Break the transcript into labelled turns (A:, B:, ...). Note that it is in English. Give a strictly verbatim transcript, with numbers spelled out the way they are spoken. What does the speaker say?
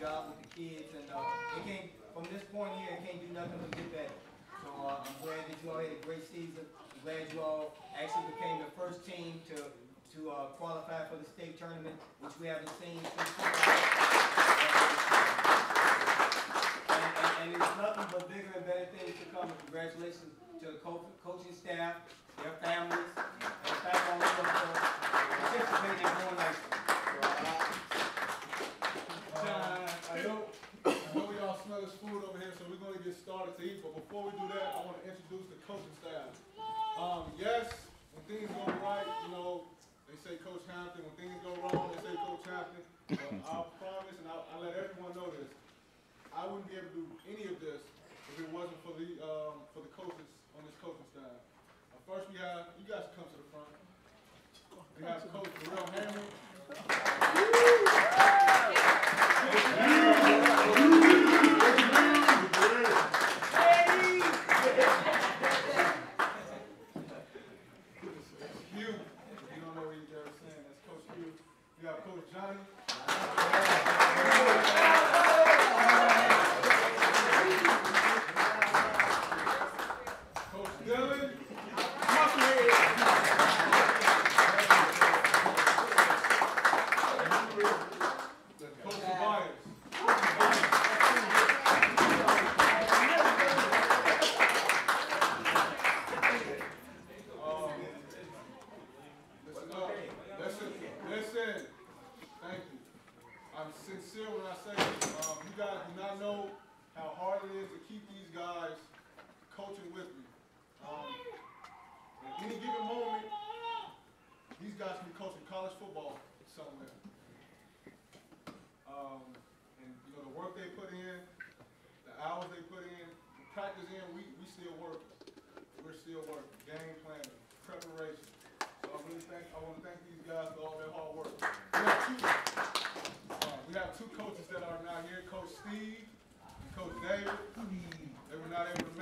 A: job with the kids, and uh, it can't, from this point here, it can't do nothing but get better. So uh, I'm glad that you all had a great season. I'm glad you all actually became the first team to to uh, qualify for the state tournament, which we haven't seen since two thousand. And, and, and there's nothing but bigger and better things to come. Congratulations to the co coaching staff, their families, and the fact all of them for participating in going like
B: uh, I know, I know we all smell this food over here, so we're going to get started to eat. But before we do that, I want to introduce the coaching staff. Um, yes, when things go right, you know, they say Coach Hampton. When things go wrong, they say Coach Hampton. But I promise, and I'll, I'll let everyone know this, I wouldn't be able to do any of this if it wasn't for the um, for the coaches on this coaching staff. Uh, first, we have, you guys come to the front. We have Coach Darrell Hammond. Steve and Coach David, they were not able to